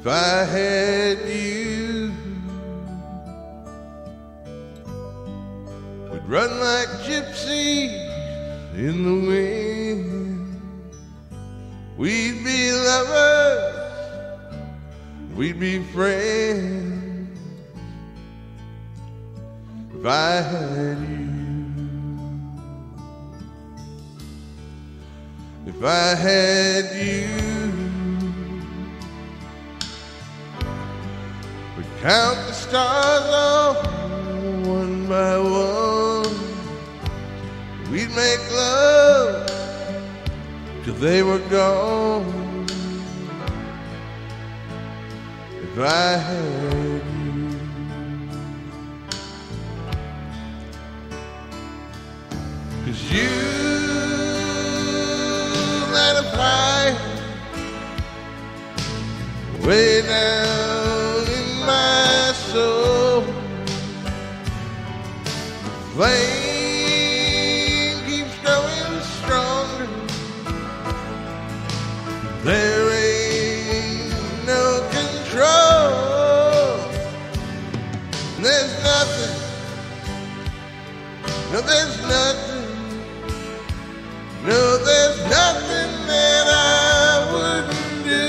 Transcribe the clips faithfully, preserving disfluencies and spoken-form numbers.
If I had you, we'd run like gypsies in the wind. We'd be lovers, we'd be friends. If I had you, if I had you, we'd count the stars off one by one. We'd make love till they were gone. If I had you, 'cause you light a fire way down in my soul. Flame keeps growing stronger. There ain't no control. There's nothing, no there's nothing, no there's nothing that I wouldn't do.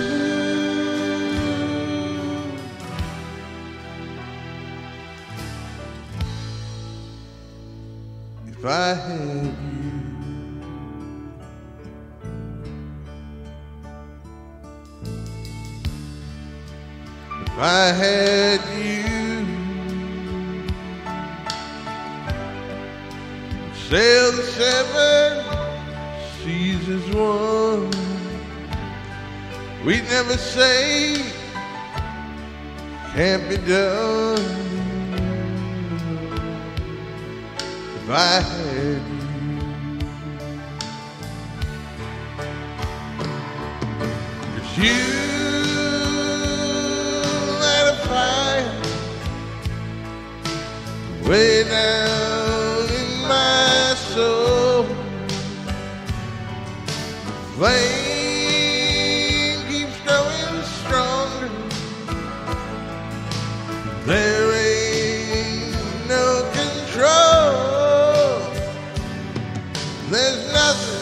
If I had you, if I had you, sail the seven seas as one. We'd never say can't be done. If I had you, 'cause you light a fire way down in my soul. Flame keeps growing stronger. There ain't no control. There's nothing,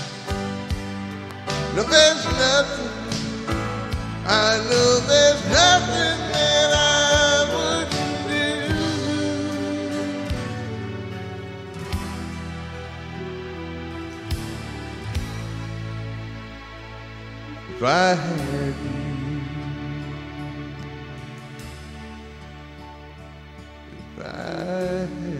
no there's nothing, I know there's nothing that I wouldn't do. If I had you, if I had